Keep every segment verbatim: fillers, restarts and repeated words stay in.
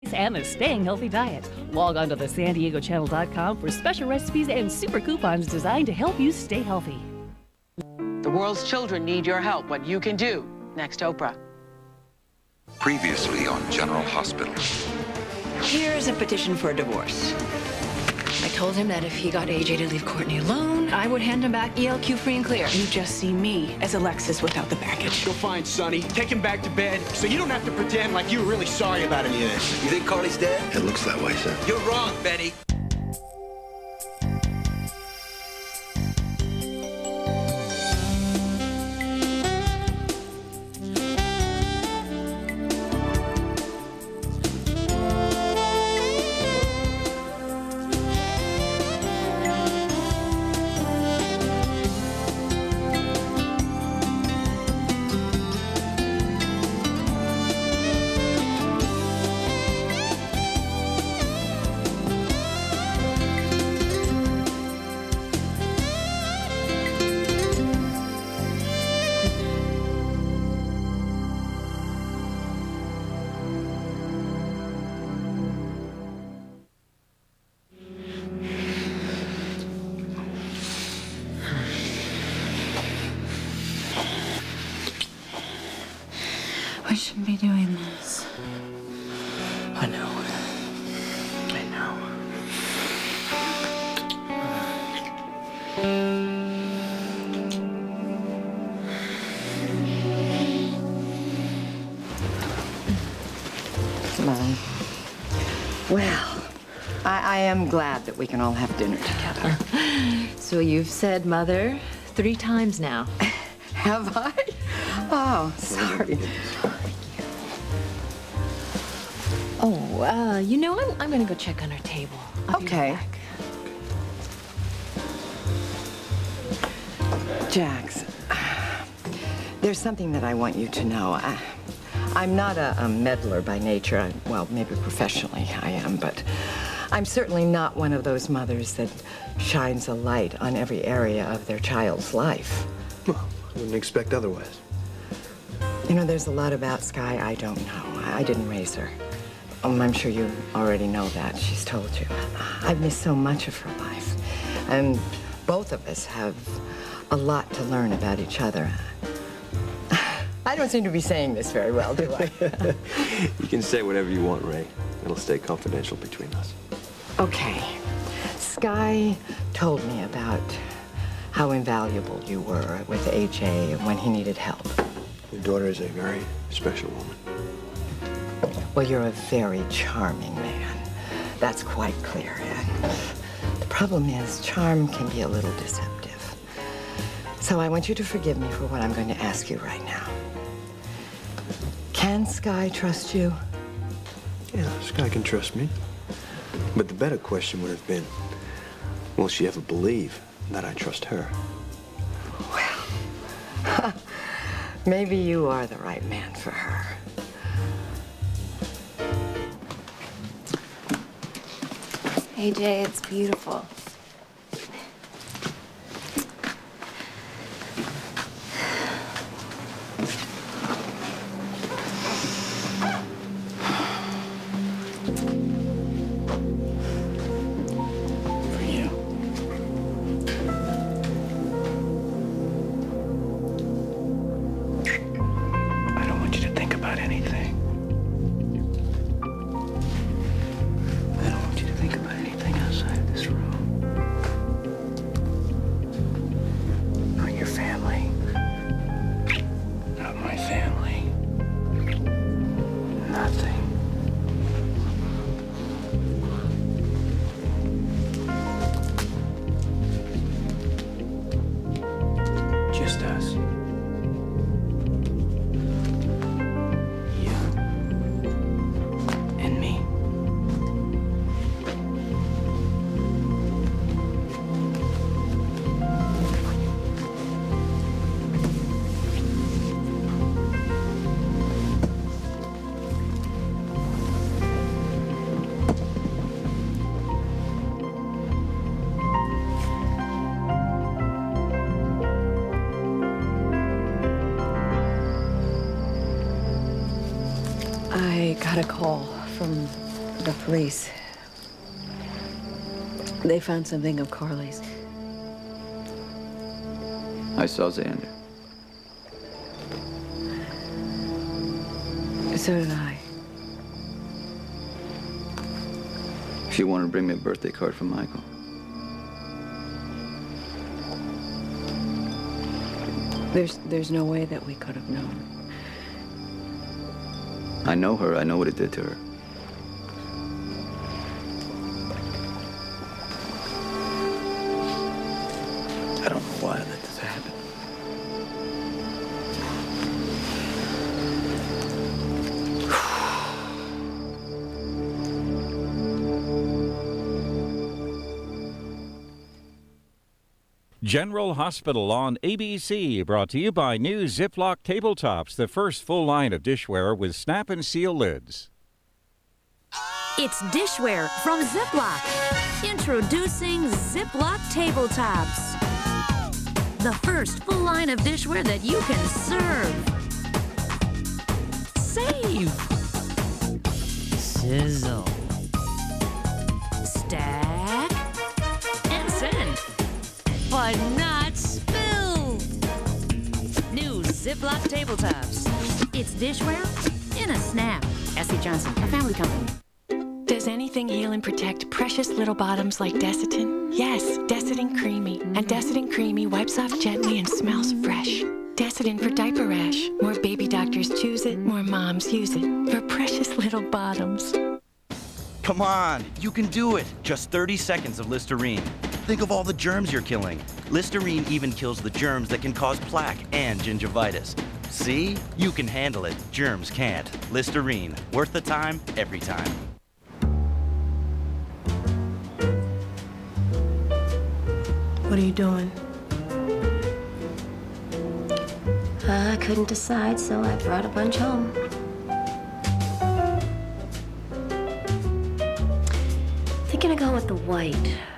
and a staying healthy diet. Log on to the san diego channel dot com for special recipes and super coupons designed to help you stay healthy. The world's children need your help. What you can do. Next, Oprah. Previously on General Hospital. Here's a petition for a divorce. I told him that if he got A J to leave Courtney alone, I would hand him back E L Q free and clear. You just see me as Alexis without the baggage. Go find Sonny, take him back to bed, so you don't have to pretend like you were really sorry about any of this. You think Carly's dead? It looks that way, sir. You're wrong, Betty. We shouldn't be doing this. I know. I know. Come on. Well, I, I am glad that we can all have dinner together. So you've said mother three times now. Have I? Oh, sorry. Oh, uh, you know, I'm, I'm gonna go check on our table. I'll Okay. be right back. Jax, there's something that I want you to know. I, I'm not a, a meddler by nature. I, well, maybe professionally I am, but I'm certainly not one of those mothers that shines a light on every area of their child's life. Well, I wouldn't expect otherwise. You know, there's a lot about Sky I don't know. I, I didn't raise her. Um, I'm sure you already know that. She's told you. I've missed so much of her life. And both of us have a lot to learn about each other. I don't seem to be saying this very well, do I? You can say whatever you want, Ray. It'll stay confidential between us. Okay. Sky told me about how invaluable you were with A J when he needed help. Your daughter is a very special woman. Well, you're a very charming man. That's quite clear. And the problem is, charm can be a little deceptive. So I want you to forgive me for what I'm going to ask you right now. Can Sky trust you? Yeah, Sky can trust me. But the better question would have been, will she ever believe that I trust her? Well, maybe you are the right man for her. A J, it's beautiful. For you. I don't want you to think about anything. I don't want you to think about anything outside this room. Not your family. Not my family. Nothing. Just us. You and me. I got a call from The police. They found something of Carly's. I saw Xander. So did I. She wanted to bring me a birthday card from Michael. There's, there's no way that we could have known. I know her. I know what it did to her. I don't know why I let this happen. General Hospital on A B C, brought to you by new Ziploc tabletops, the first full line of dishware with snap and seal lids. It's dishware from Ziploc. Introducing Ziploc tabletops. The first full line of dishware that you can serve. Save. Sizzle. Stack. And send. But not spill. New Ziploc tabletops. It's dishware in a snap. S C Johnson, a family company. Does anything heal and protect precious little bottoms like Desitin? Yes, Desitin Creamy. And Desitin Creamy wipes off gently and smells fresh. Desitin for diaper rash. More baby doctors choose it, more moms use it. For precious little bottoms. Come on, you can do it. Just thirty seconds of Listerine. Think of all the germs you're killing. Listerine even kills the germs that can cause plaque and gingivitis. See? You can handle it. Germs can't. Listerine. Worth the time, every time. What are you doing? I couldn't decide, so I brought a bunch home. Thinking of going with the white.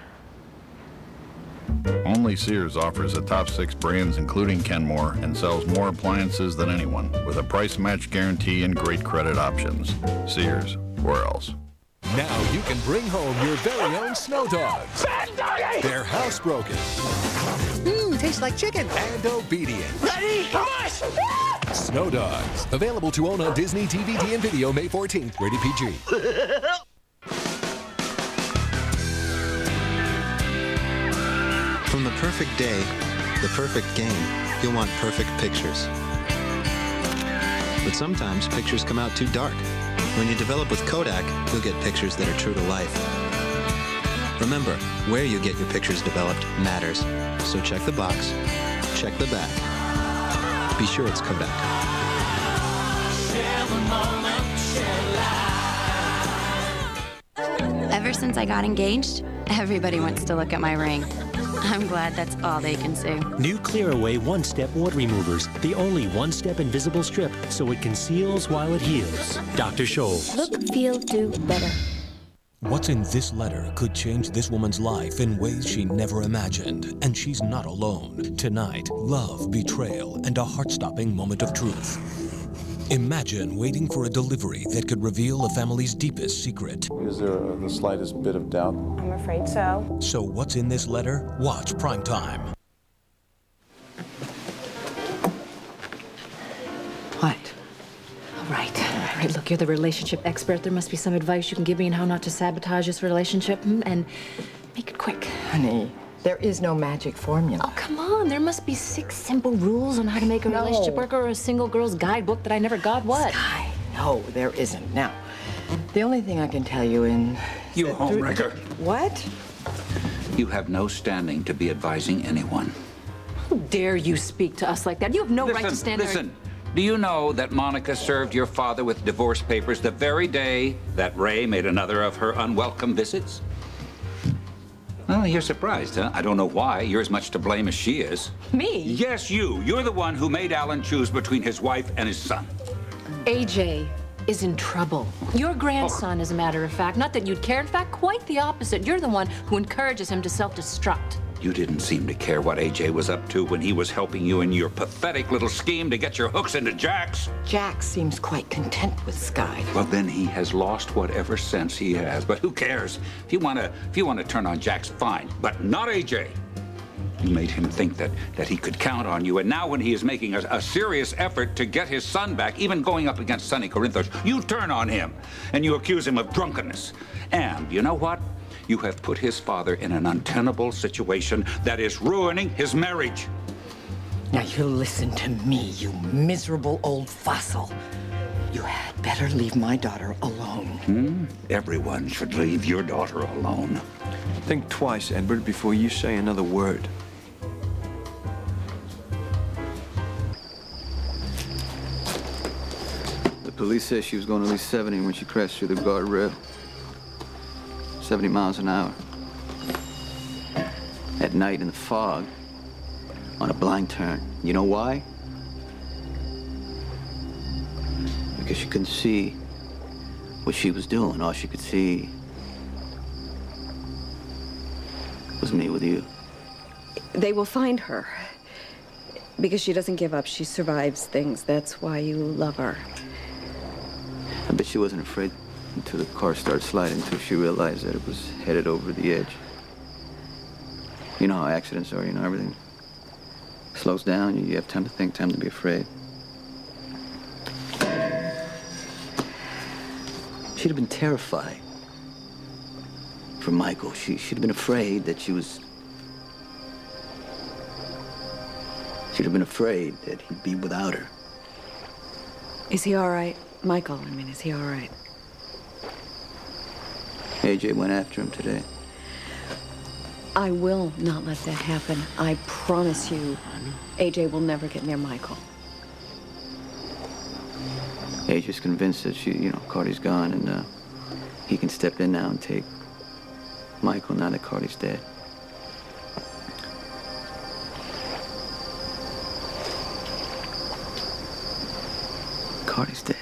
Only Sears offers the top six brands, including Kenmore, and sells more appliances than anyone, with a price match guarantee and great credit options. Sears, where else? Now you can bring home your very own Snow Dogs. They're housebroken. Mmm, tastes like chicken. And obedient. Ready? Come on! Snow Dogs. Available to own on Disney D V D and video May fourteenth. Rated P G. From the perfect day, the perfect game, you'll want perfect pictures. But sometimes pictures come out too dark. When you develop with Kodak, you'll get pictures that are true to life. Remember, where you get your pictures developed matters. So check the box, check the back. Be sure it's Kodak. Ever since I got engaged, everybody wants to look at my ring. I'm glad that's all they can see. New Clearaway One-Step Wart Removers. The only one-step invisible strip, so it conceals while it heals. Doctor Scholl's. Look, feel, do better. What's in this letter could change this woman's life in ways she never imagined. And she's not alone. Tonight, love, betrayal, and a heart-stopping moment of truth. Imagine waiting for a delivery that could reveal a family's deepest secret. Is there the slightest bit of doubt? I'm afraid so. So what's in this letter? Watch Primetime. What? All right. All right, look, you're the relationship expert. There must be some advice you can give me on how not to sabotage this relationship, hmm? And make it quick. Honey, there is no magic formula. Oh, come on. There must be six simple rules on how to make a No. relationship work, or a single girl's guidebook that I never got. What? Sky, no, there isn't. Now, the only thing I can tell you in... You homewrecker. What? You have no standing to be advising anyone. How dare you speak to us like that? You have no listen, right to stand listen. there. Do you know that Monica served your father with divorce papers the very day that Ray made another of her unwelcome visits? Well, you're surprised, huh? I don't know why. You're as much to blame as she is. Me? Yes, you. You're the one who made Alan choose between his wife and his son. A J is in trouble. Your grandson, Oh. as a matter of fact. Not that you'd care. In fact, quite the opposite. You're the one who encourages him to self-destruct. You didn't seem to care what A J was up to when he was helping you in your pathetic little scheme to get your hooks into Jax. Jax seems quite content with Skye. Well, then he has lost whatever sense he has. But who cares? If you want to, if you want to turn on Jax, fine. But not A J. You made him think that, that he could count on you, and now when he is making a, a serious effort to get his son back, even going up against Sonny Corinthos, you turn on him, and you accuse him of drunkenness. And you know what? You have put his father in an untenable situation that is ruining his marriage. Now you listen to me, you miserable old fossil. You had better leave my daughter alone. Hmm? Everyone should leave your daughter alone. Think twice, Edward, before you say another word. The police says she was going at least seventy when she crashed through the guardrail. seventy miles an hour. At night in the fog, on a blind turn. You know why? Because she couldn't see what she was doing. All she could see was me with you. They will find her. Because she doesn't give up. She survives things. That's why you love her. I bet she wasn't afraid until the car started sliding, until she realized that it was headed over the edge. You know how accidents are, you know, everything slows down, you have time to think, time to be afraid. She'd have been terrified for Michael. She, she'd have been afraid that she was... She'd have been afraid that he'd be without her. Is he all right? Michael, I mean, is he all right? A J went after him today. I will not let that happen. I promise you, A J will never get near Michael. A J's convinced that she, you know, Cardi's gone and uh, he can step in now and take Michael now that Cardi's dead. Cardi's dead.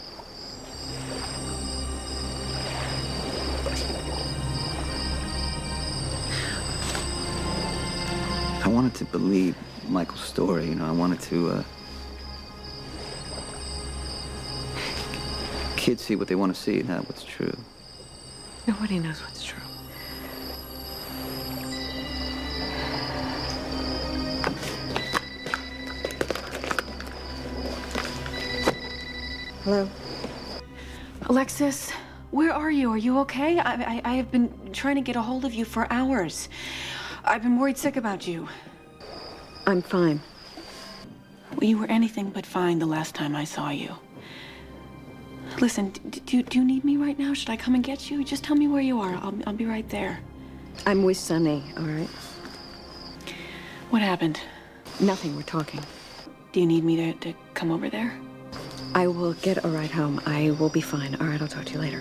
I wanted to believe Michael's story, you know, I wanted to, uh... kids see what they want to see, not what's true. Nobody knows what's true. Hello? Alexis, where are you? Are you okay? I, I, I have been trying to get a hold of you for hours. I've been worried sick about you. I'm fine. Well, you were anything but fine the last time I saw you. Listen, do, do, do you need me right now? Should I come and get you? Just tell me where you are. I'll, I'll be right there. I'm with Sonny, all right? What happened? Nothing, we're talking. Do you need me to, to come over there? I will get a ride home. I will be fine. All right, I'll talk to you later.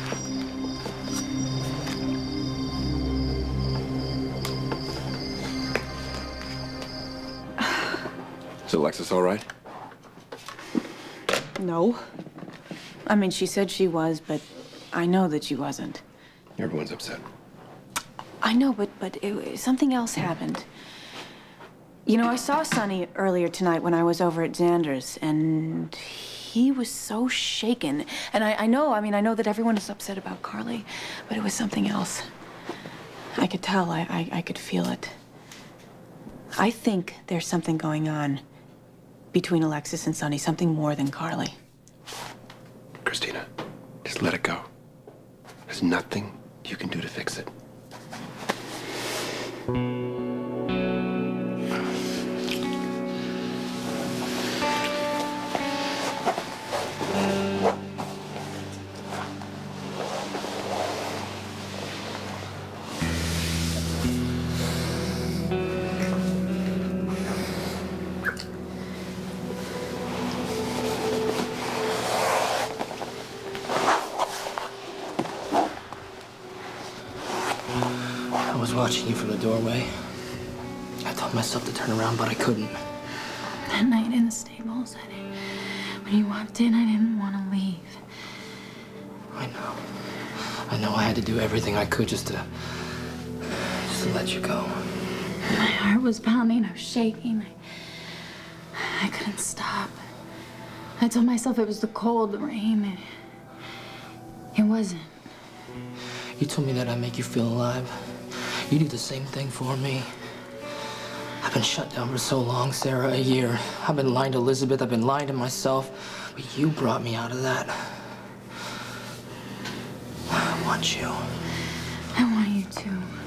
Is Alexis all right? No. I mean, she said she was, but I know that she wasn't. Everyone's upset. I know, but but it, something else happened. You know, I saw Sonny earlier tonight when I was over at Xander's, and he was so shaken. And I, I know, I mean, I know that everyone is upset about Carly, but it was something else. I could tell, I, I, I could feel it. I think there's something going on between Alexis and Sonny, something more than Carly. Christina, just let it go. There's nothing you can do to fix it. I was watching you from the doorway. I told myself to turn around, but I couldn't. That night in the stables, I didn't, when you walked in, I didn't want to leave. I know. I know I had to do everything I could just to... just to let you go. My heart was pounding, I was shaking. I, I couldn't stop. I told myself it was the cold, the rain. It, it wasn't. You told me that I'd make you feel alive. You do the same thing for me. I've been shut down for so long, Sarah, a year. I've been lying to Elizabeth, I've been lying to myself, but you brought me out of that. I want you. I want you too.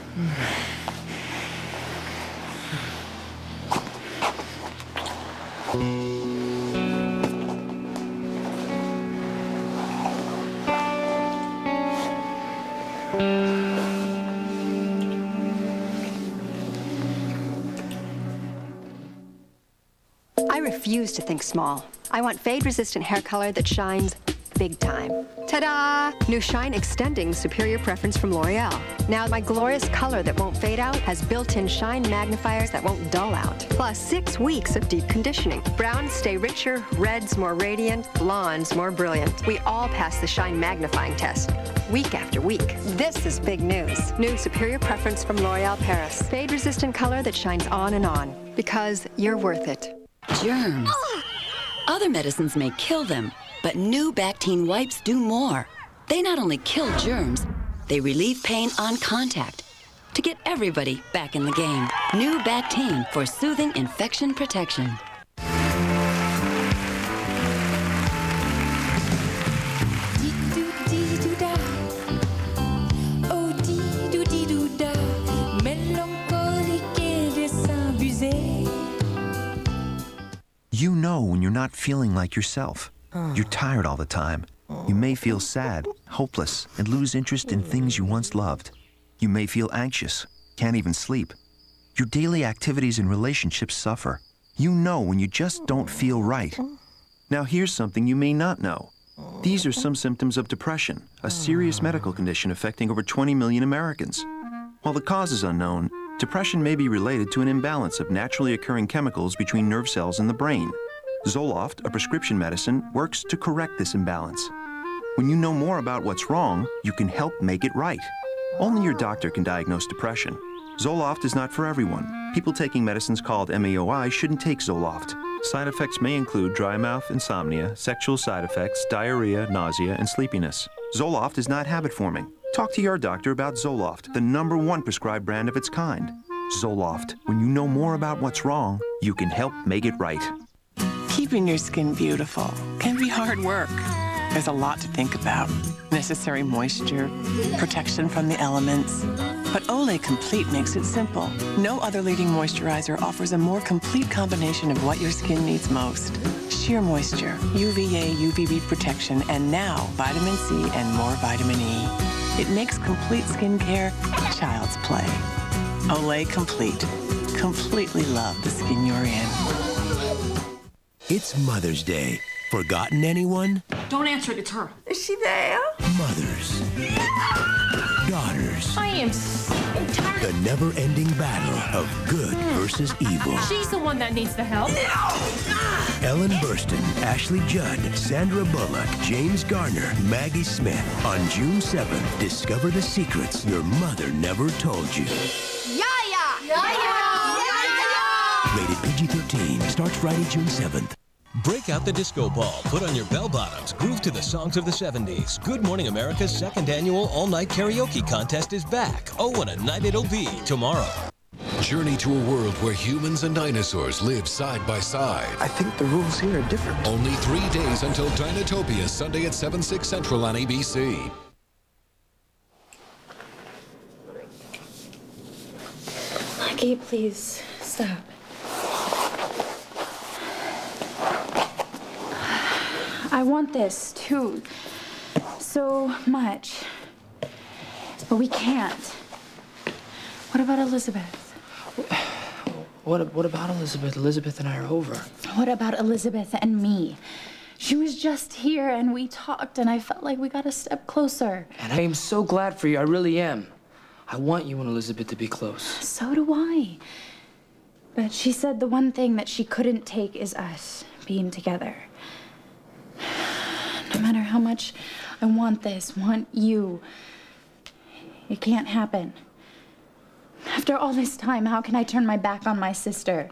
I refuse to think small. I want fade-resistant hair color that shines big time. Ta-da! New Shine Extending Superior Preference from L'Oreal. Now my glorious color that won't fade out has built-in shine magnifiers that won't dull out. Plus six weeks of deep conditioning. Browns stay richer, reds more radiant, blondes more brilliant. We all pass the shine magnifying test. Week after week. This is big news. New Superior Preference from L'Oreal Paris. Fade-resistant color that shines on and on. Because you're worth it. Germs. Other medicines may kill them, but new Bactine wipes do more. They not only kill germs, they relieve pain on contact to get everybody back in the game. New Bactine for soothing infection protection. You know when you're not feeling like yourself. You're tired all the time. You may feel sad, hopeless, and lose interest in things you once loved. You may feel anxious, can't even sleep. Your daily activities and relationships suffer. You know when you just don't feel right. Now here's something you may not know. These are some symptoms of depression, a serious medical condition affecting over twenty million Americans. While the cause is unknown, depression may be related to an imbalance of naturally occurring chemicals between nerve cells in the brain. Zoloft, a prescription medicine, works to correct this imbalance. When you know more about what's wrong, you can help make it right. Only your doctor can diagnose depression. Zoloft is not for everyone. People taking medicines called M A O I shouldn't take Zoloft. Side effects may include dry mouth, insomnia, sexual side effects, diarrhea, nausea, and sleepiness. Zoloft is not habit-forming. Talk to your doctor about Zoloft, the number one prescribed brand of its kind. Zoloft. When you know more about what's wrong, you can help make it right. Keeping your skin beautiful can be hard work. There's a lot to think about. Necessary moisture, protection from the elements. But Olay Complete makes it simple. No other leading moisturizer offers a more complete combination of what your skin needs most. Sheer moisture, U V A, U V B protection, and now vitamin C and more vitamin E. It makes complete skincare child's play. Olay Complete. Completely love the skin you're in. It's Mother's Day. Forgotten anyone? Don't answer it, it's her. Is she there? Mothers. Daughters. I am so tired. The never-ending battle of good versus evil. She's the one that needs the help. Ellen Burstyn, Ashley Judd, Sandra Bullock, James Garner, Maggie Smith. On June seventh, discover the secrets your mother never told you. Yaya! Yaya! Yaya! Rated P G thirteen. Starts Friday, June seventh. Break out the disco ball, put on your bell-bottoms, groove to the songs of the seventies. Good Morning America's second annual all-night karaoke contest is back. Oh, what a night it'll be tomorrow. Journey to a world where humans and dinosaurs live side by side. I think the rules here are different. Only three days until Dinotopia, Sunday at seven, six Central on A B C. Lucky, please stop. I want this too, so much, but we can't. What about Elizabeth? What, what about Elizabeth? Elizabeth and I are over. What about Elizabeth and me? She was just here and we talked and I felt like we got a step closer. And I am so glad for you, I really am. I want you and Elizabeth to be close. So do I. But she said the one thing that she couldn't take is us being together. No matter how much I want this, want you, it can't happen. After all this time, how can I turn my back on my sister?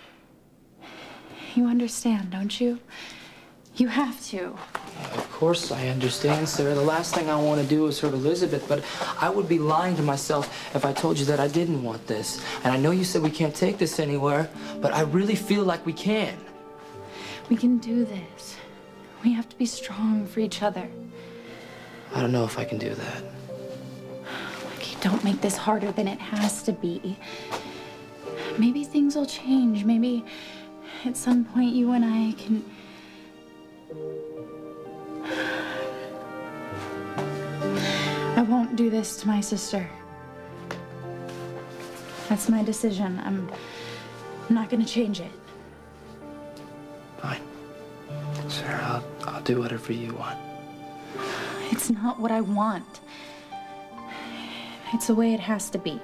You understand, don't you? You have to. Of course I understand, Sarah. The last thing I want to do is hurt Elizabeth, but I would be lying to myself if I told you that I didn't want this. And I know you said we can't take this anywhere, but I really feel like we can. We can do this. We have to be strong for each other. I don't know if I can do that. Okay, don't make this harder than it has to be. Maybe things will change. Maybe at some point you and I can... I won't do this to my sister. That's my decision. I'm, I'm not gonna change it. Fine. Sarah, I'll, I'll do whatever you want. It's not what I want. It's the way it has to be.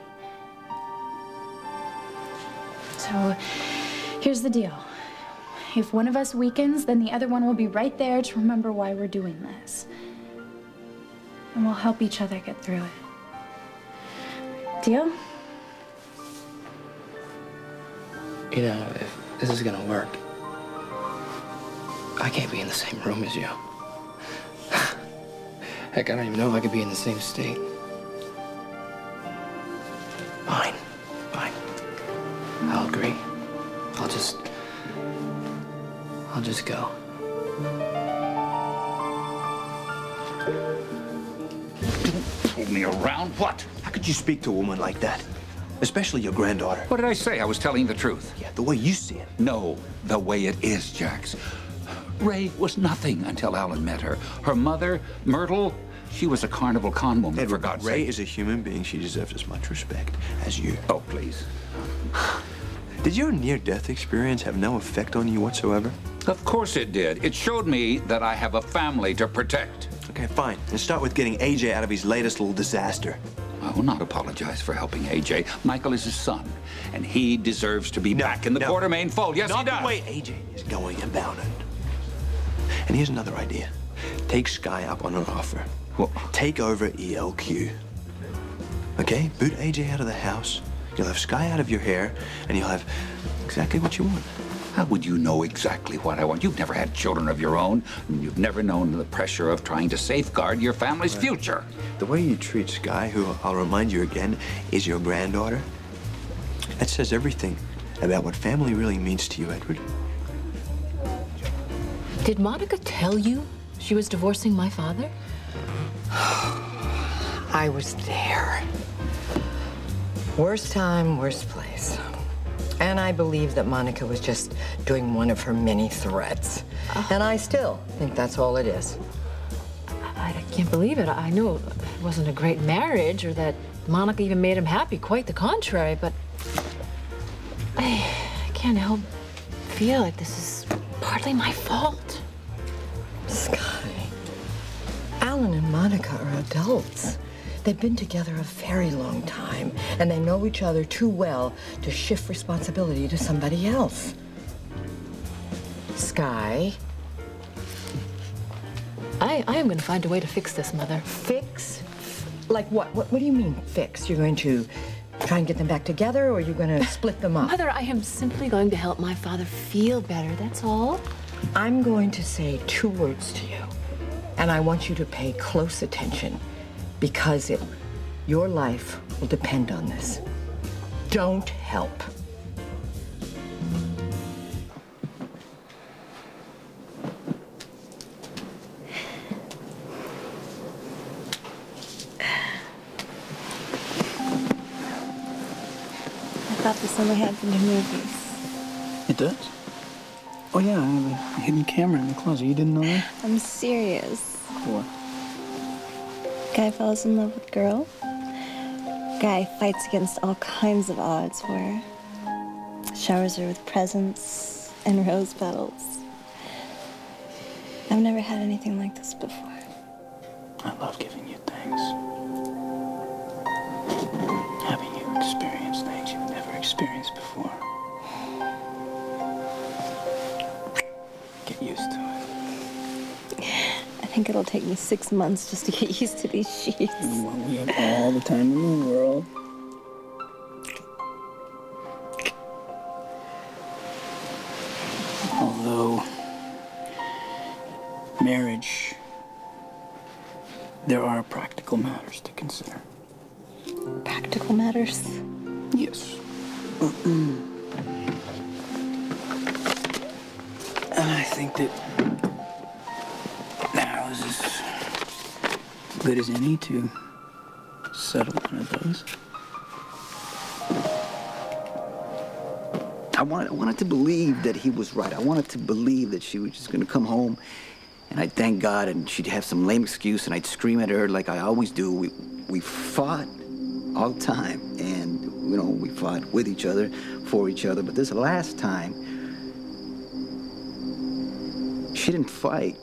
So, here's the deal. If one of us weakens, then the other one will be right there to remember why we're doing this. And we'll help each other get through it. Deal? You know, if this is gonna work, I can't be in the same room as you. Heck, I don't even know if I could be in the same state. Fine, fine. I'll agree. I'll just... I'll just go. Pull me around? What? How could you speak to a woman like that? Especially your granddaughter. What did I say? I was telling the truth. Yeah, the way you see it. No, the way it is, Jax. Ray was nothing until Alan met her. Her mother, Myrtle, she was a carnival con woman, Edward, for God's Ray sake. is a human being. She deserves as much respect as you. Oh, please. Did your near-death experience have no effect on you whatsoever? Of course it did. It showed me that I have a family to protect. Okay, fine. Let's start with getting A J out of his latest little disaster. I will not apologize for helping A J. Michael is his son, and he deserves to be no, back in the no, Quartermain fold. Yes, not he does. Not the way A J is going about it. And here's another idea. Take Sky up on an offer. Well, take over E L Q. Okay? Boot A J out of the house. You'll have Sky out of your hair, and you'll have exactly what you want. How would you know exactly what I want? You've never had children of your own, and you've never known the pressure of trying to safeguard your family's right. future. The way you treat Sky, who I'll remind you again, is your granddaughter, that says everything about what family really means to you, Edward. Did Monica tell you she was divorcing my father? I was there. Worst time, worst place. And I believe that Monica was just doing one of her many threats. Uh, and I still think that's all it is. I, I can't believe it. I knew it wasn't a great marriage or that Monica even made him happy. Quite the contrary, but I, I can't help feel like this is partly my fault. Sky, Alan and Monica are adults. They've been together a very long time, and they know each other too well to shift responsibility to somebody else. Sky? I, I am going to find a way to fix this, Mother. Fix? Like what? What, what do you mean, fix? You're going to try and get them back together, or you're going to split them up? Mother, I am simply going to help my father feel better, that's all. I'm going to say two words to you, and I want you to pay close attention. Because it, your life will depend on this. Don't help. I thought this only happened in movies. It does? Oh yeah, I have a hidden camera in the closet. You didn't know that? I'm serious. What? Guy falls in love with girl. Guy fights against all kinds of odds for her. Showers her with presents and rose petals. I've never had anything like this before. I love giving you things. Having you experience things you've never experienced before. Get used to it. I think it'll take me six months just to get used to these sheets. Well, we have all the time in the world. So, marriage, there are practical matters to consider. Practical matters? Yes. Mm-mm. And I think that now is as good as any to settle one of those. I wanted, I wanted to believe that he was right. I wanted to believe that she was just going to come home and I'd thank God and she'd have some lame excuse and I'd scream at her like I always do. We, we fought all the time and, you know, we fought with each other, for each other. But this last time, she didn't fight.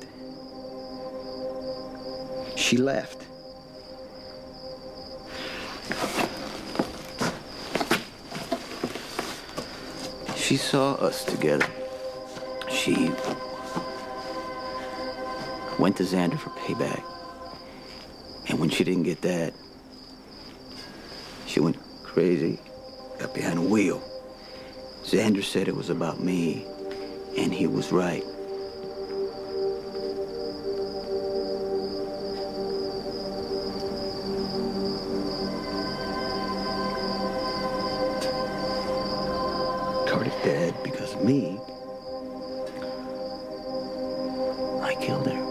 She left. She saw us together. She went to Xander for payback. And when she didn't get that, she went crazy, got behind the wheel. Xander said it was about me, and he was right. Carter's dead because of me. I killed her.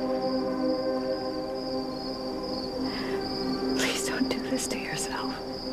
Please don't do this to yourself.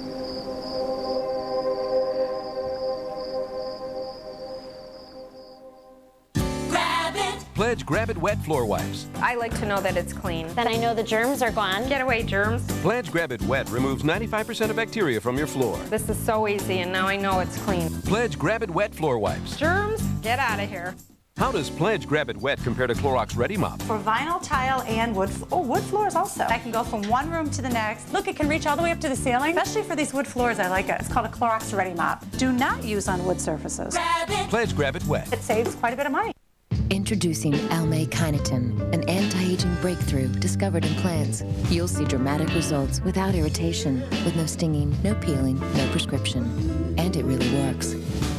Pledge Grab It Wet Floor Wipes. I like to know that it's clean. Then I know the germs are gone. Get away, germs. Pledge Grab It Wet removes ninety-five percent of bacteria from your floor. This is so easy, and now I know it's clean. Pledge Grab It Wet Floor Wipes. Germs, get out of here. How does Pledge Grab It Wet compare to Clorox Ready Mop? For vinyl, tile, and wood, oh, wood floors also. I can go from one room to the next. Look, it can reach all the way up to the ceiling. Especially for these wood floors, I like it. It's called a Clorox Ready Mop. Do not use on wood surfaces. Grab it. Pledge Grab It Wet. It saves quite a bit of money. Introducing Almay Kyneton, an anti-aging breakthrough discovered in plants. You'll see dramatic results without irritation, with no stinging, no peeling, no prescription. And it really works.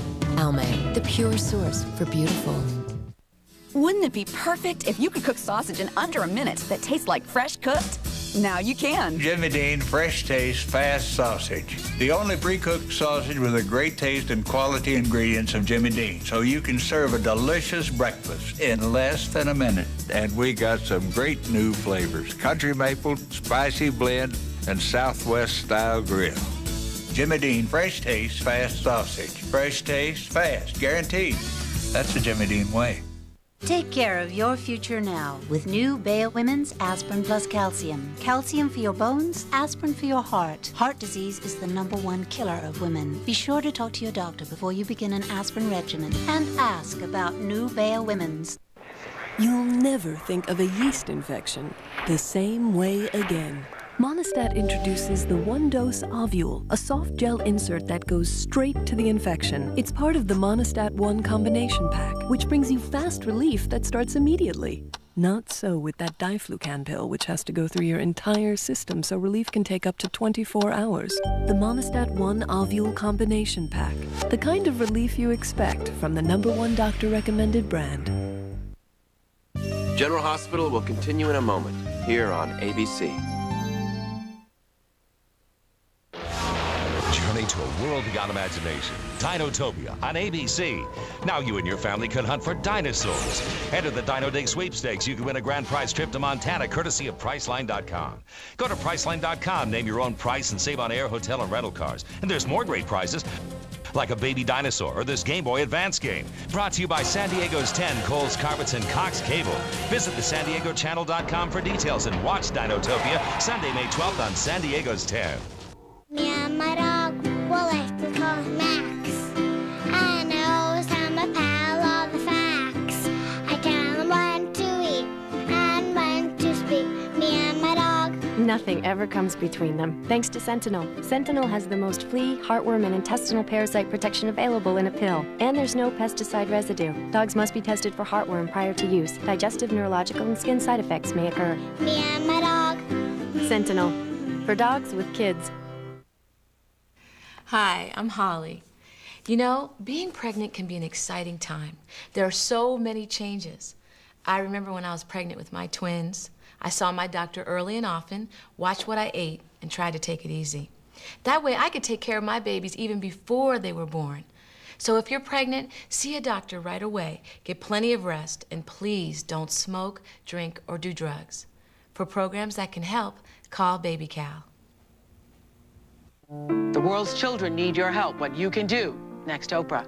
Almay, the pure source for beautiful. Wouldn't it be perfect if you could cook sausage in under a minute that tastes like fresh cooked? Now you can. Jimmy Dean Fresh Taste Fast Sausage. The only pre-cooked sausage with a great taste and quality ingredients of Jimmy Dean. So you can serve a delicious breakfast in less than a minute. And we got some great new flavors. Country maple, spicy blend, and Southwest style grill. Jimmy Dean Fresh Taste Fast Sausage. Fresh taste, fast, guaranteed. That's the Jimmy Dean way. Take care of your future now with new Bayer Women's Aspirin Plus Calcium. Calcium for your bones, aspirin for your heart. Heart disease is the number one killer of women. Be sure to talk to your doctor before you begin an aspirin regimen and ask about new Bayer Women's. You'll never think of a yeast infection the same way again. Monistat introduces the one-dose Ovule, a soft gel insert that goes straight to the infection. It's part of the Monistat One combination pack, which brings you fast relief that starts immediately. Not so with that Diflucan pill, which has to go through your entire system, so relief can take up to twenty-four hours. The Monistat One Ovule combination pack, the kind of relief you expect from the number one doctor-recommended brand. General Hospital will continue in a moment, here on A B C. Journey to a world beyond imagination. Dinotopia on A B C. Now you and your family can hunt for dinosaurs. Enter the Dino Dig sweepstakes. You can win a grand prize trip to Montana, courtesy of Priceline dot com. Go to Priceline dot com, name your own price, and save on air, hotel, and rental cars. And there's more great prizes, like a baby dinosaur or this Game Boy Advance game. Brought to you by San Diego's ten, Kohl's, Carpets, and Cox Cable. Visit the San Diego Channel dot com for details and watch Dinotopia Sunday, May twelfth on San Diego's ten. Me and my dog, well, I like to call him Max. I know I'm a pal of the facts. I tell him when to eat and when to speak. Me and my dog. Nothing ever comes between them, thanks to Sentinel. Sentinel has the most flea, heartworm, and intestinal parasite protection available in a pill. And there's no pesticide residue. Dogs must be tested for heartworm prior to use. Digestive, neurological, and skin side effects may occur. Me and my dog. Sentinel. For dogs with kids. Hi, I'm Holly. You know, being pregnant can be an exciting time. There are so many changes. I remember when I was pregnant with my twins, I saw my doctor early and often, watched what I ate, and tried to take it easy. That way I could take care of my babies even before they were born. So if you're pregnant, see a doctor right away, get plenty of rest, and please don't smoke, drink, or do drugs. For programs that can help, call Baby Cal. The world's children need your help. What you can do. Next, Oprah.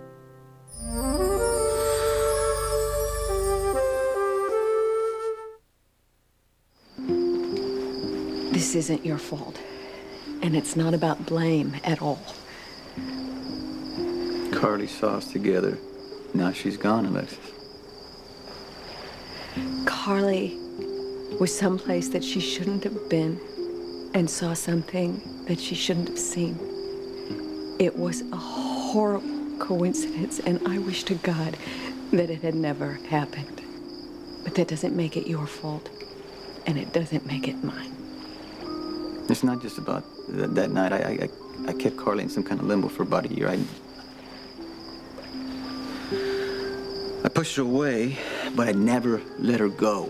This isn't your fault. And it's not about blame at all. Carly saw us together. Now she's gone, Alexis. Carly was someplace that she shouldn't have been and saw something that she shouldn't have seen. It was a horrible coincidence, and I wish to God that it had never happened. But that doesn't make it your fault, and it doesn't make it mine. It's not just about th that night. I, I, I kept Carly in some kind of limbo for about a year. I, I pushed her away, but I never let her go.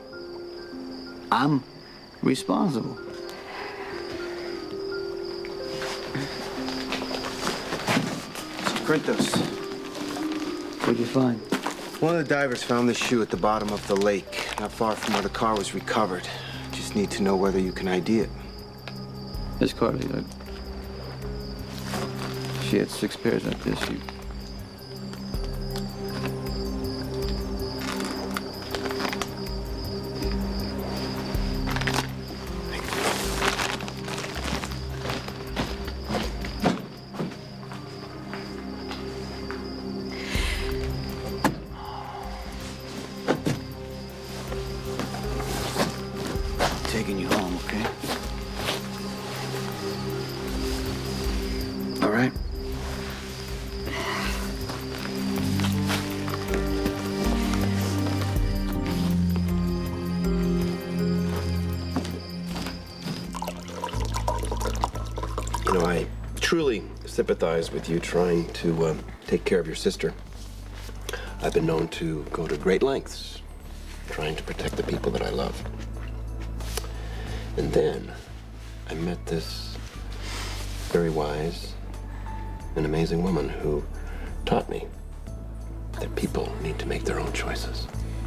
I'm responsible. Corinthos. What'd you find? One of the divers found this shoe at the bottom of the lake, not far from where the car was recovered. Just need to know whether you can I D it. This Carly, uh, she had six pairs like this. She... Taking you home, okay? All right. You know, I truly sympathize with you trying to uh, take care of your sister. I've been known to go to great lengths trying to protect the people that I love. And then I met this very wise and amazing woman who taught me that people need to make their own choices.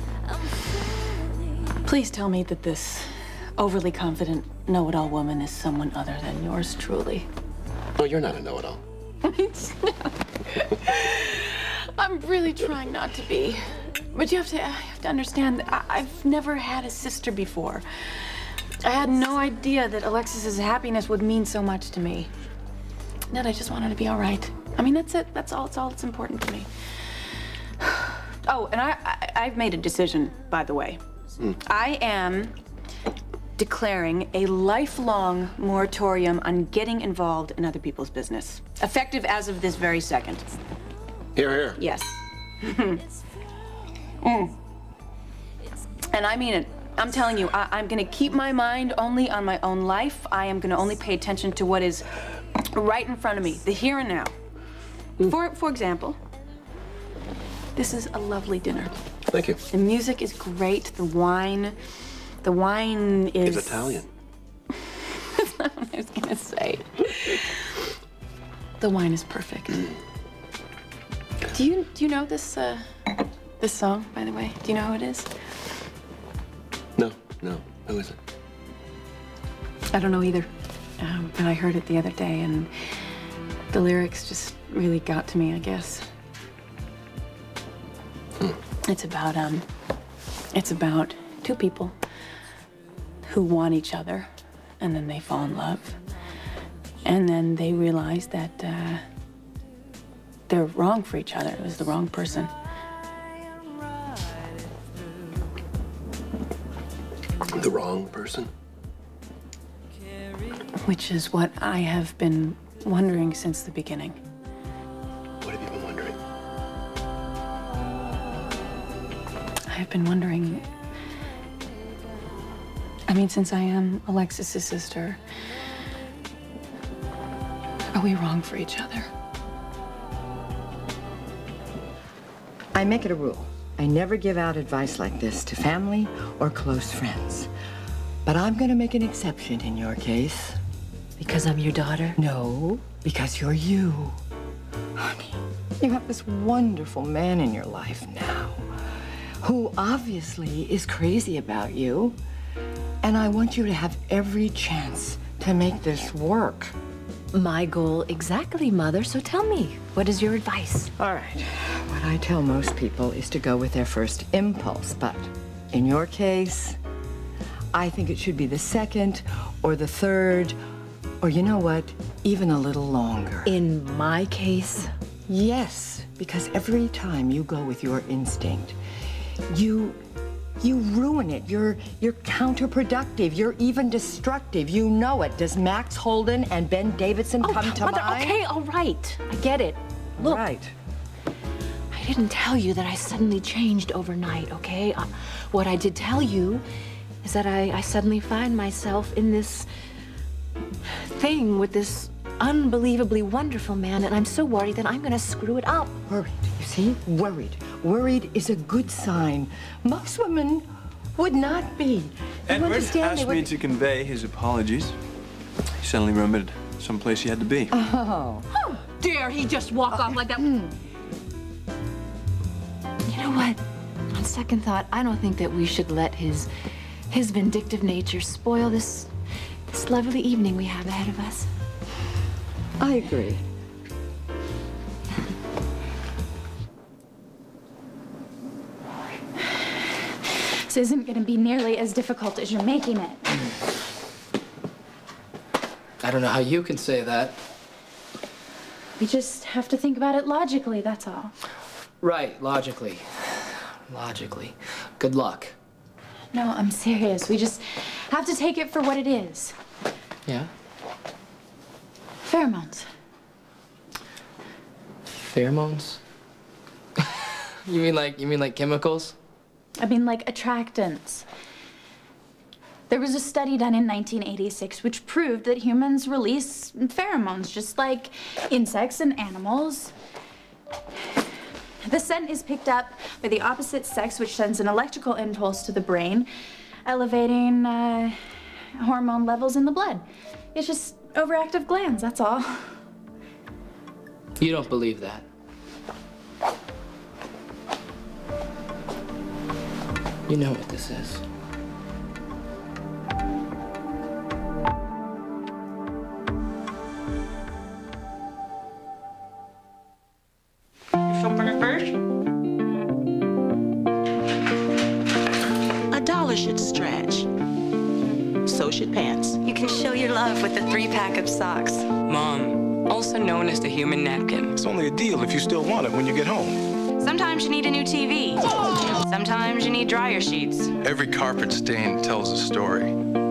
Please tell me that this overly confident know-it-all woman is someone other than yours truly. Oh, you're not a know-it-all. I'm really trying not to be. But you have to, you have to understand that I, I've never had a sister before. I had no idea that Alexis's happiness would mean so much to me. That I just want her to be all right. I mean, that's it. That's all. It's all that's important to me. Oh, and I, I, I've made a decision, by the way. Mm. I am declaring a lifelong moratorium on getting involved in other people's business, effective as of this very second. Here, here. Yes. mm. And I mean it. I'm telling you, I I'm gonna keep my mind only on my own life. I am gonna only pay attention to what is right in front of me, the here and now. Mm. For, for example, this is a lovely dinner. Thank you. The music is great, the wine, the wine is... It's Italian. That's not what I was gonna say. The wine is perfect. Mm. Do you, do you know this, uh, this song, by the way? Do you know who it is? No, no. Who is it? I don't know either. Um, but I heard it the other day, and the lyrics just really got to me, I guess. Hmm. It's about, um, it's about two people who want each other, and then they fall in love. And then they realize that, uh, they're wrong for each other. It was the wrong person. The wrong person? Which is what I have been wondering since the beginning. What have you been wondering? I have been wondering... I mean, since I am Alexis's sister, are we wrong for each other? I make it a rule. I never give out advice like this to family or close friends. But I'm gonna make an exception in your case. Because I'm your daughter? No, because you're you. Honey, you have this wonderful man in your life now who obviously is crazy about you. And I want you to have every chance to make this work. My goal exactly, Mother, so tell me, what is your advice? All right. What I tell most people is to go with their first impulse, but in your case, I think it should be the second or the third, or you know what, even a little longer. In my case? Yes, because every time you go with your instinct, you you ruin it. You're you're counterproductive. You're even destructive. You know it. Does Max Holden and Ben Davidson oh, come to Mother, mind? Okay, all right. I get it. Look. Right. I didn't tell you that I suddenly changed overnight, okay? Uh, what I did tell you is that I, I suddenly find myself in this thing with this unbelievably wonderful man, and I'm so worried that I'm gonna screw it up. Worried, you see? Worried. Worried is a good sign. Most women would not be. You Edward understand? asked They would... me to convey his apologies. He suddenly remembered someplace he had to be. Oh. How dare he just walk off like that? Mm. You know what? On second thought, I don't think that we should let his his vindictive nature spoil this this lovely evening we have ahead of us. I agree. This isn't going to be nearly as difficult as you're making it. I don't know how you can say that. We just have to think about it logically, that's all. Right, logically. Logically. Good luck. No, I'm serious. We just have to take it for what it is. Yeah? Pheromones. Pheromones? You mean like, you mean like chemicals? I mean, like attractants. There was a study done in nineteen eighty-six which proved that humans release pheromones, just like insects and animals. The scent is picked up by the opposite sex, which sends an electrical impulse to the brain, elevating uh, hormone levels in the blood. It's just overactive glands, that's all. You don't believe that. You know what this is. Something first? A dollar should stretch. So should pants. You can show your love with a three-pack of socks. Mom, also known as the human napkin. It's only a deal if you still want it when you get home. Sometimes you need a new T V. Sometimes you need dryer sheets. Every carpet stain tells a story.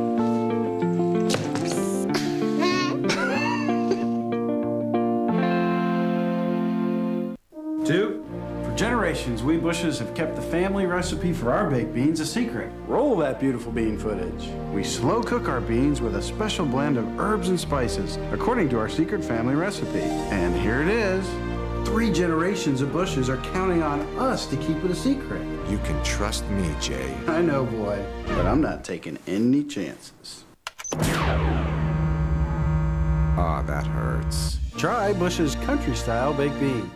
Two, for generations, we Bushes have kept the family recipe for our baked beans a secret. Roll that beautiful bean footage. We slow cook our beans with a special blend of herbs and spices, according to our secret family recipe. And here it is. Three generations of Bushes are counting on us to keep it a secret. You can trust me, Jay. I know, boy, but I'm not taking any chances. Ah, oh, that hurts. Try Bush's country-style baked beans.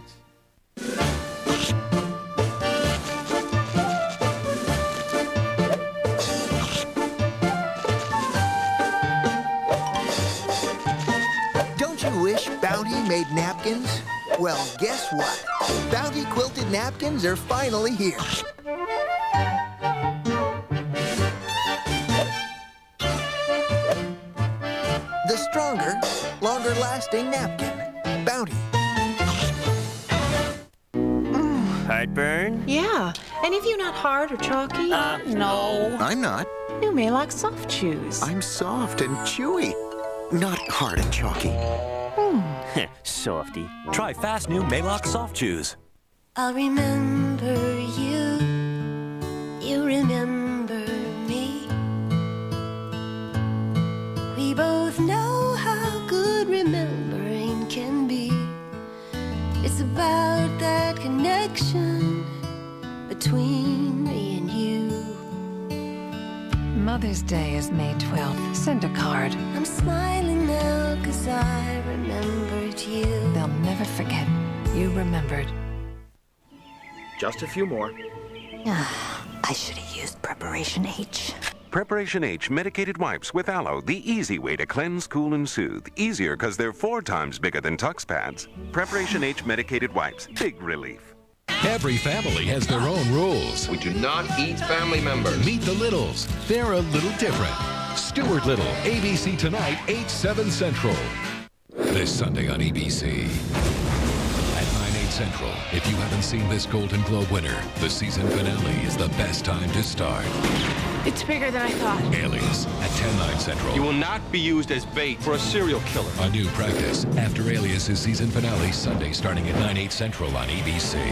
Don't you wish Bounty made napkins? Well, guess what? Bounty quilted napkins are finally here. The stronger, longer-lasting napkin. Bounty. Heartburn? Yeah. Any of you not hard or chalky? Uh, no. I'm not. You may like soft chews. I'm soft and chewy. Not hard and chalky. Softy. Try fast new Maalox Soft Chews. I'll remember you. You remember me. We both know how good remembering can be. It's about that connection between me and you. Mother's Day is May twelfth. Send a card. I'm smiling now cause I remembered you. They'll never forget you remembered. Just a few more. I should have used Preparation H. Preparation H medicated wipes with aloe, the easy way to cleanse, cool, and soothe. Easier because they're four times bigger than Tux pads. Preparation H medicated wipes, big relief. Every family has their own rules. We do not eat family members. Meet the Littles. They're a little different. Stuart Little, A B C Tonight, eight, seven Central. This Sunday on A B C. At nine, eight Central. If you haven't seen this Golden Globe winner, the season finale is the best time to start. It's bigger than I thought. Alias at ten, nine Central. You will not be used as bait for a serial killer. A new practice after Alias's season finale Sunday starting at nine, eight Central on A B C.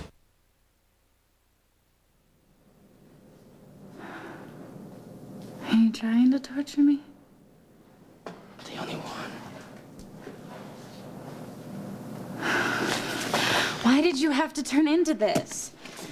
Are you trying to torture me? The only one. Why did you have to turn into this?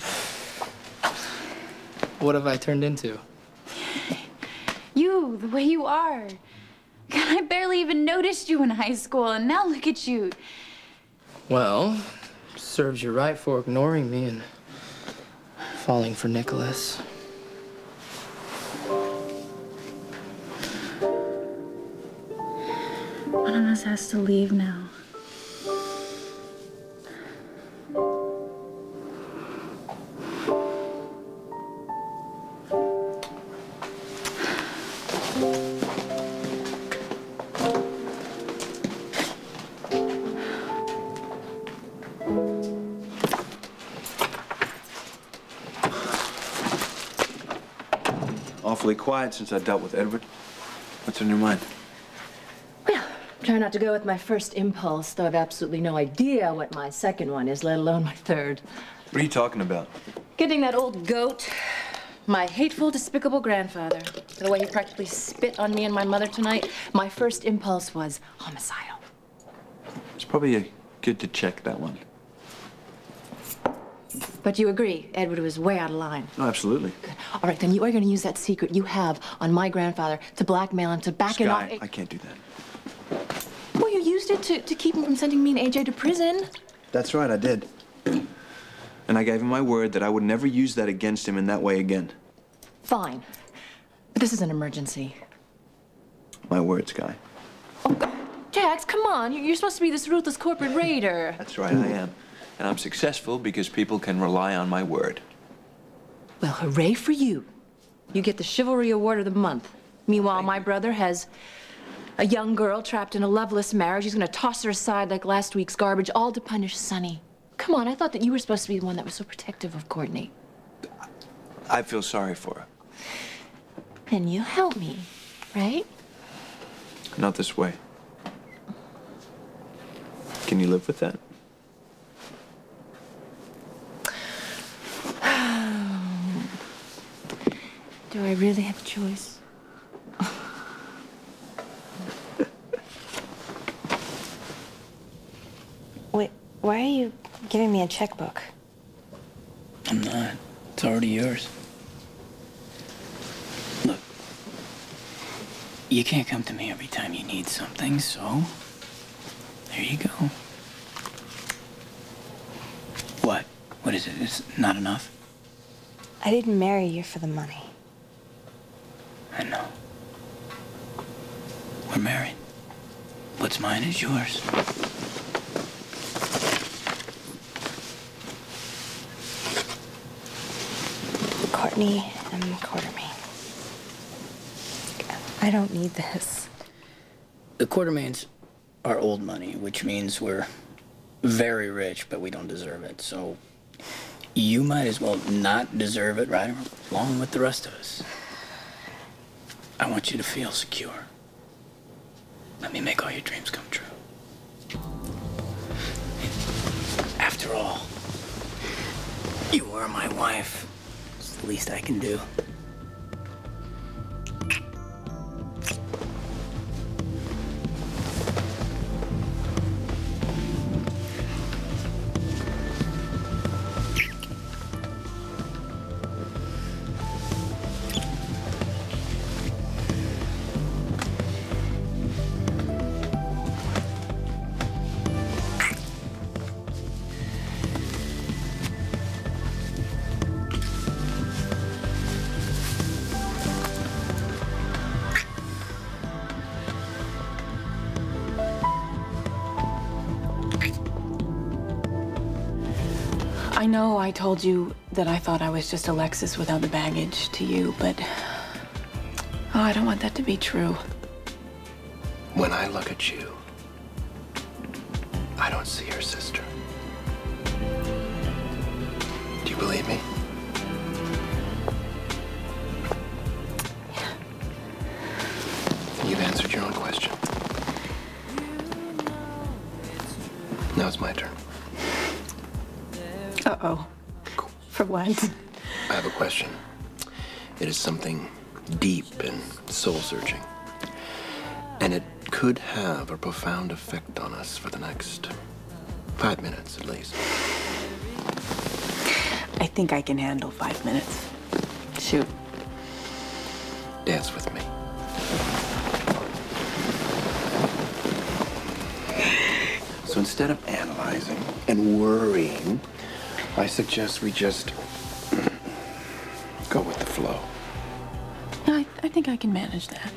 What have I turned into? You, the way you are. God, I barely even noticed you in high school, and now look at you. Well, serves you right for ignoring me and falling for Nicholas. One of us has to leave now. Awfully quiet since I dealt with Edward. What's on your mind? Well, try not to go with my first impulse, though I've absolutely no idea what my second one is, let alone my third. What are you talking about? Getting that old goat, my hateful, despicable grandfather, the way he practically spit on me and my mother tonight, my first impulse was homicidal. It's probably uh, good to check that one. But you agree, Edward was way out of line. No, absolutely. Good. All right, then you are going to use that secret you have on my grandfather to blackmail him, to back Sky, it off. I can't do that. Well, you used it to, to keep him from sending me and A J to prison. That's right, I did. And I gave him my word that I would never use that against him in that way again. Fine. But this is an emergency. My word, Sky. Jax, come on. You're supposed to be this ruthless corporate raider. That's right, I am. And I'm successful because people can rely on my word. Well, hooray for you. You get the Chivalry Award of the month. Meanwhile, my brother has a young girl trapped in a loveless marriage. He's going to toss her aside like last week's garbage, all to punish Sonny. Come on, I thought that you were supposed to be the one that was so protective of Courtney. I feel sorry for her. Then you help me, right? Not this way. Can you live with that? Do I really have a choice? Wait, why are you giving me a checkbook? I'm not. It's already yours. Look, you can't come to me every time you need something, so there you go. What? What is it? Is it not enough? I didn't marry you for the money. I know. We're married. What's mine is yours. Courtney and Quartermain. I don't need this. The Quartermains are old money, which means we're very rich, but we don't deserve it. So you might as well not deserve it right along with the rest of us. I want you to feel secure. Let me make all your dreams come true. After all, you are my wife. It's the least I can do. know I told you that I thought I was just Alexis without the baggage to you, but oh, I don't want that to be true. When I look at you, I don't see your sister. Do you believe me? Yeah. You've answered your own question. Now it's my turn. Uh-oh. For what? I have a question. It is something deep and soul-searching. And it could have a profound effect on us for the next five minutes at least. I think I can handle five minutes. Shoot. Dance with me. So instead of analyzing and worrying, I suggest we just go with the flow. I, I think I can manage that.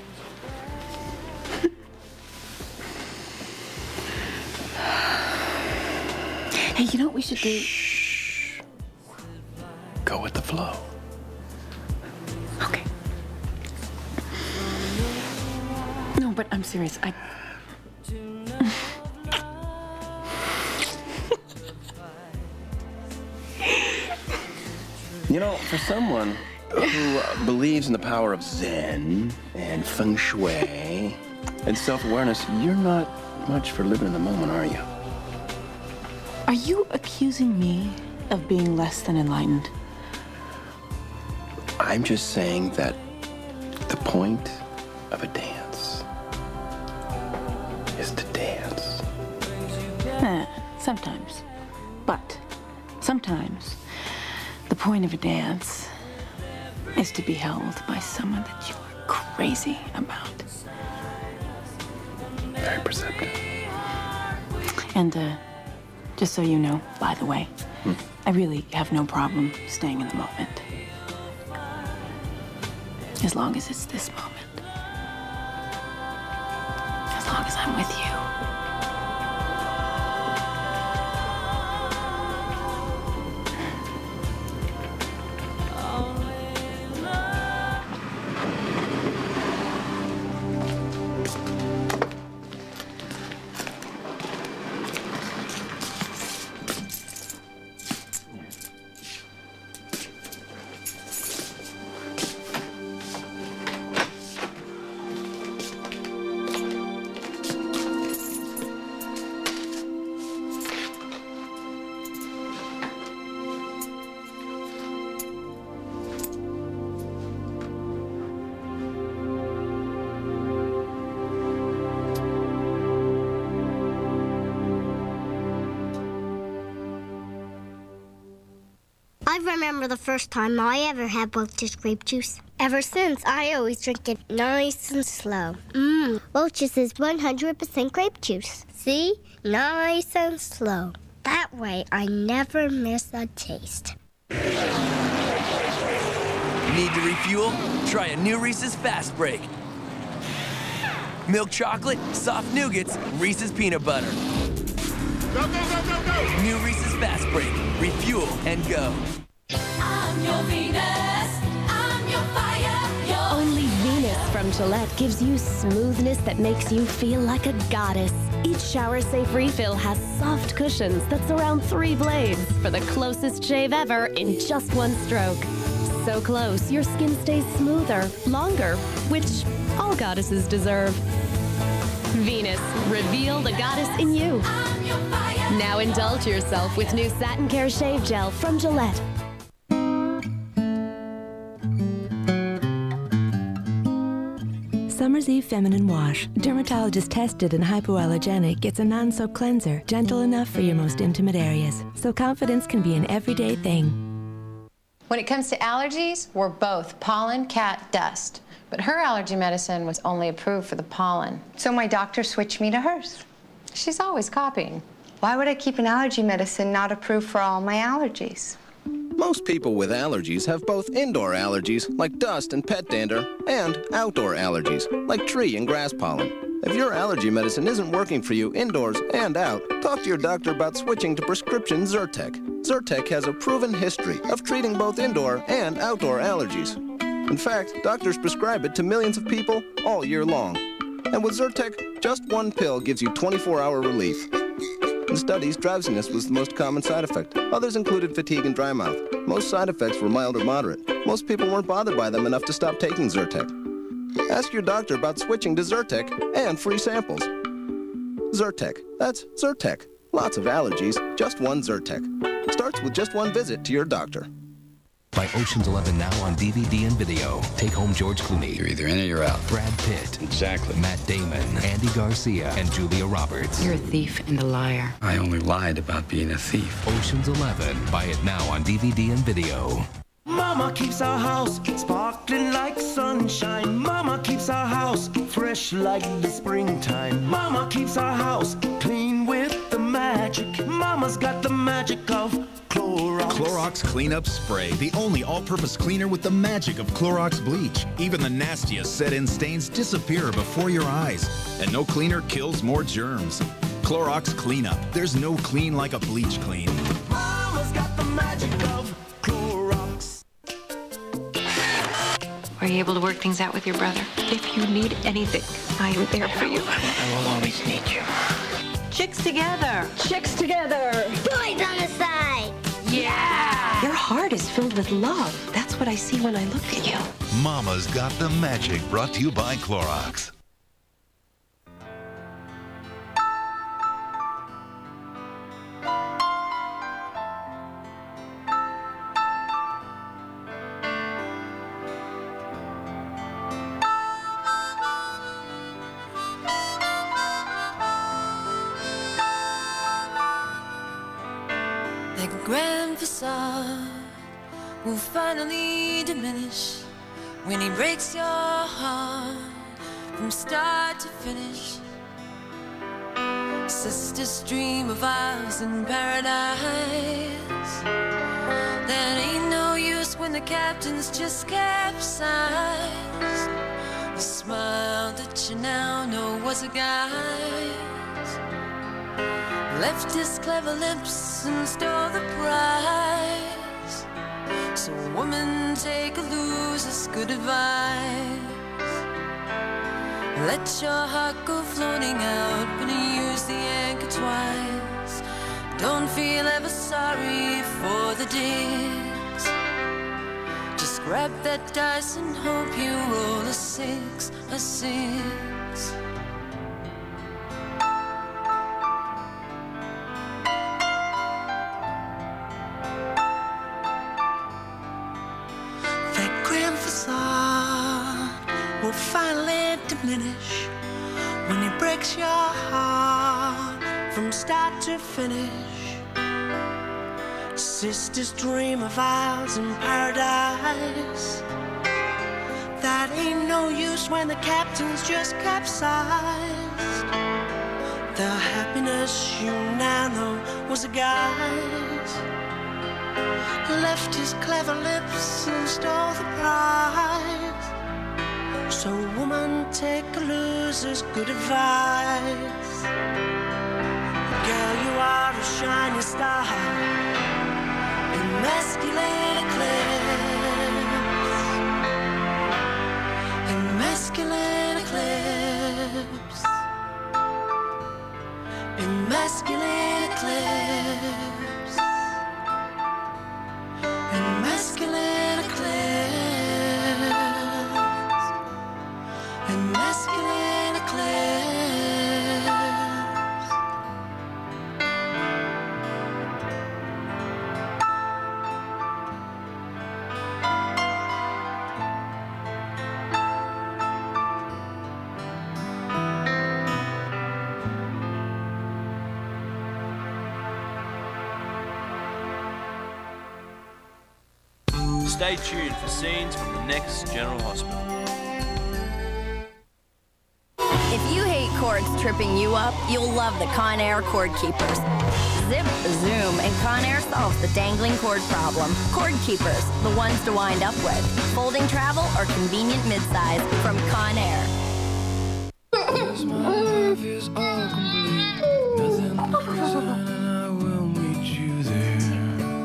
Hey, you know what we should do? Shh. Go with the flow. Okay. No, but I'm serious. I... You know, for someone who uh, believes in the power of Zen and Feng Shui and self-awareness, you're not much for living in the moment, are you? Are you accusing me of being less than enlightened? I'm just saying that the point of a dance is to dance. Eh, sometimes. But sometimes the point of a dance is to be held by someone that you are crazy about. Very perceptive. And, uh, just so you know, by the way, hmm. I really have no problem staying in the moment. As long as it's this moment. As long as I'm with you. I remember the first time I ever had Welch's grape juice. Ever since, I always drink it nice and slow. Mmm, Welch's is one hundred percent grape juice. See? Nice and slow. That way, I never miss a taste. Need to refuel? Try a new Reese's Fast Break. Milk chocolate, soft nougats, Reese's peanut butter. Go, go, go, go, go! New Reese's Fast Break. Refuel and go. I'm your Venus. I'm your fire. Your Only Venus from Gillette gives you smoothness that makes you feel like a goddess. Each shower-safe refill has soft cushions that surround three blades for the closest shave ever in just one stroke. So close, your skin stays smoother, longer, which all goddesses deserve. Venus, reveal the goddess in you. Now indulge yourself with new Satin Care Shave Gel from Gillette. Summer's Eve Feminine Wash. Dermatologist tested and hypoallergenic. It's a non-soap cleanser, gentle enough for your most intimate areas. So confidence can be an everyday thing. When it comes to allergies, we're both pollen, cat, dust. But her allergy medicine was only approved for the pollen. So my doctor switched me to hers. She's always copying. Why would I keep an allergy medicine not approved for all my allergies? Most people with allergies have both indoor allergies, like dust and pet dander, and outdoor allergies, like tree and grass pollen. If your allergy medicine isn't working for you indoors and out, talk to your doctor about switching to prescription Zyrtec. Zyrtec has a proven history of treating both indoor and outdoor allergies. In fact, doctors prescribe it to millions of people all year long. And with Zyrtec, just one pill gives you twenty-four hour relief. In studies, drowsiness was the most common side effect. Others included fatigue and dry mouth. Most side effects were mild or moderate. Most people weren't bothered by them enough to stop taking Zyrtec. Ask your doctor about switching to Zyrtec and free samples. Zyrtec. That's Zyrtec. Lots of allergies, just one Zyrtec. Starts with just one visit to your doctor. By Ocean's Eleven now on D V D and video. Take home George Clooney. You're either in or you're out. Brad Pitt. Exactly. Matt Damon. Andy Garcia. And Julia Roberts. You're a thief and a liar. I only lied about being a thief. Ocean's Eleven. Buy it now on D V D and video. Mama keeps our house sparkling like sunshine. Mama keeps our house fresh like the springtime. Mama keeps our house clean with the magic. Mama's got the magic of Clorox. Clorox Cleanup Spray, the only all-purpose cleaner with the magic of Clorox bleach. Even the nastiest set-in stains disappear before your eyes, and no cleaner kills more germs. Clorox Cleanup. There's no clean like a bleach clean. Mama's got the magic of Clorox. Were you able to work things out with your brother? If you need anything, I am there for you. I will always need you. Chicks together. Chicks together. Boys on the side. Yeah! Your heart is filled with love. That's what I see when I look at you. Mama's Got the Magic, brought to you by Clorox. The grand facade will finally diminish when he breaks your heart from start to finish. Sisters dream of ours in paradise. That ain't no use when the captain's just capsized. The smile that you now know was a guise left his clever lips and stole the prize. So woman, take a loser's good advice. Let your heart go floating out, but use the anchor twice. Don't feel ever sorry for the digs. Just grab that dice and hope you roll a six, a six. Will finally diminish when he breaks your heart from start to finish. Sisters dream of ours in paradise. That ain't no use when the captain's just capsized. The happiness you now know was a guise. Left his clever lips and stole the prize. So woman, take a loser's good advice. Girl, you are a shining star in masculine eclipse. In masculine eclipse. In masculine eclipse. In masculine eclipse. In masculine eclipse. Stay tuned for scenes from the next General Hospital. If you hate cords tripping you up, you'll love the Conair Cord Keepers. Zip, zoom, and Conair solves the dangling cord problem. Cord Keepers, the ones to wind up with. Folding travel or convenient midsize from Conair. Yes, my life is all complete. Nothing but reason, I will meet you there.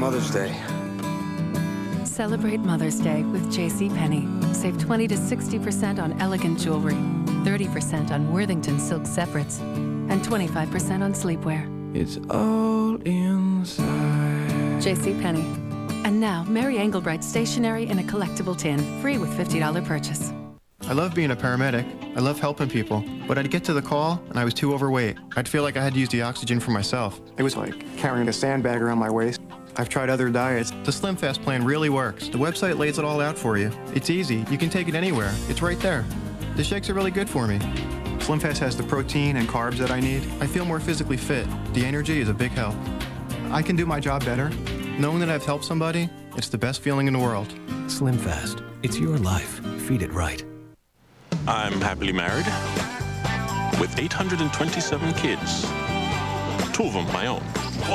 Mother's Day. Celebrate Mother's Day with JCPenney. Save twenty to sixty percent on elegant jewelry, thirty percent on Worthington silk separates, and twenty-five percent on sleepwear. It's all inside. JCPenney. And now, Mary Engelbreit stationery in a collectible tin, free with fifty dollar purchase. I love being a paramedic. I love helping people. But I'd get to the call, and I was too overweight. I'd feel like I had to use the oxygen for myself. It was like carrying a sandbag around my waist. I've tried other diets. The SlimFast plan really works. The website lays it all out for you. It's easy. You can take it anywhere. It's right there. The shakes are really good for me. SlimFast has the protein and carbs that I need. I feel more physically fit. The energy is a big help. I can do my job better. Knowing that I've helped somebody, it's the best feeling in the world. SlimFast. It's your life. Feed it right. I'm happily married with eight hundred twenty-seven kids, two of them my own.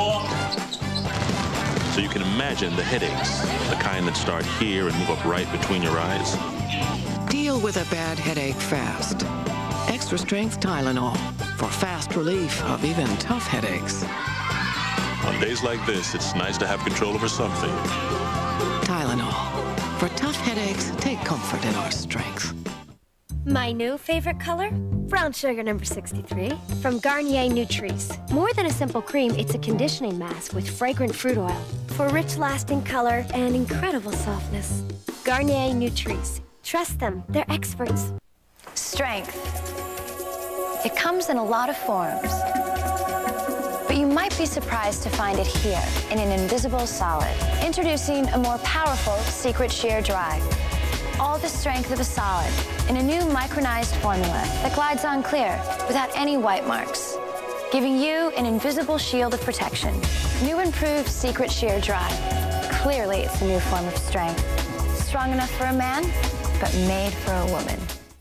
So you can imagine the headaches, the kind that start here and move up right between your eyes. Deal with a bad headache fast. Extra strength Tylenol for fast relief of even tough headaches. On days like this, it's nice to have control over something. Tylenol. For tough headaches, take comfort in our strength. My new favorite color? Brown sugar number sixty-three from Garnier Nutrice. More than a simple cream, it's a conditioning mask with fragrant fruit oil for rich, lasting color and incredible softness. Garnier Nutrice. Trust them, they're experts. Strength. It comes in a lot of forms. But you might be surprised to find it here in an invisible solid. Introducing a more powerful Secret Sheer Dry. All the strength of a solid in a new micronized formula that glides on clear without any white marks, giving you an invisible shield of protection. New improved Secret Sheer Dry. Clearly, it's a new form of strength. Strong enough for a man, but made for a woman.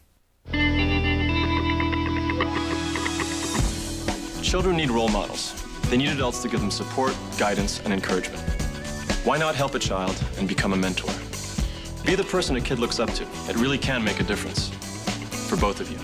Children need role models. They need adults to give them support, guidance, and encouragement. Why not help a child and become a mentor? Be the person a kid looks up to. It really can make a difference for both of you.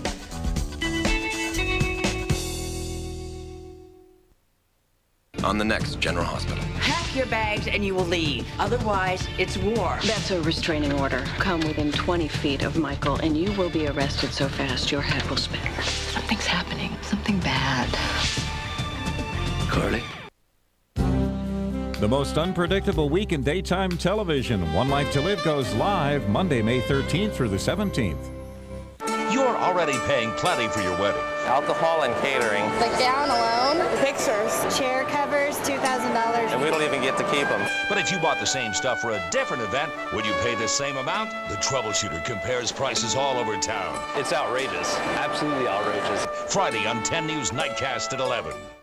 On the next General Hospital. Pack your bags and you will leave. Otherwise, it's war. That's a restraining order. Come within twenty feet of Michael, and you will be arrested so fast your head will spin. Something's happening. Something bad. Carly? The most unpredictable week in daytime television. One Life to Live goes live Monday, May thirteenth through the seventeenth. You're already paying plenty for your wedding. Alcohol and catering. The gown alone, pictures, chair covers, two thousand dollars. And we don't even get to keep them. But if you bought the same stuff for a different event, would you pay the same amount? The Troubleshooter compares prices all over town. It's outrageous. Absolutely outrageous. Friday on ten News Nightcast at eleven.